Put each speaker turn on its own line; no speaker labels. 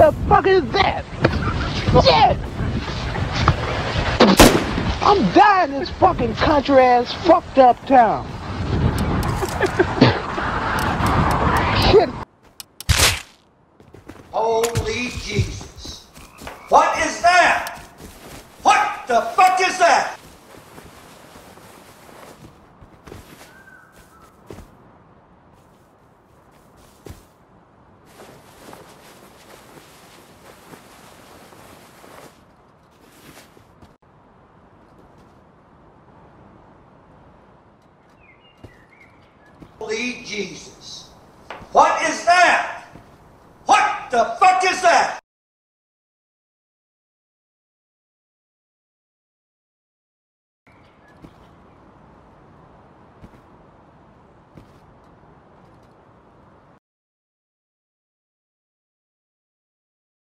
the fuck is that? Shit! I'm dying in this fucking country ass fucked up town. Shit.
Holy Jesus. What is that? What the fuck is that? Holy Jesus. What is that? What the fuck is that?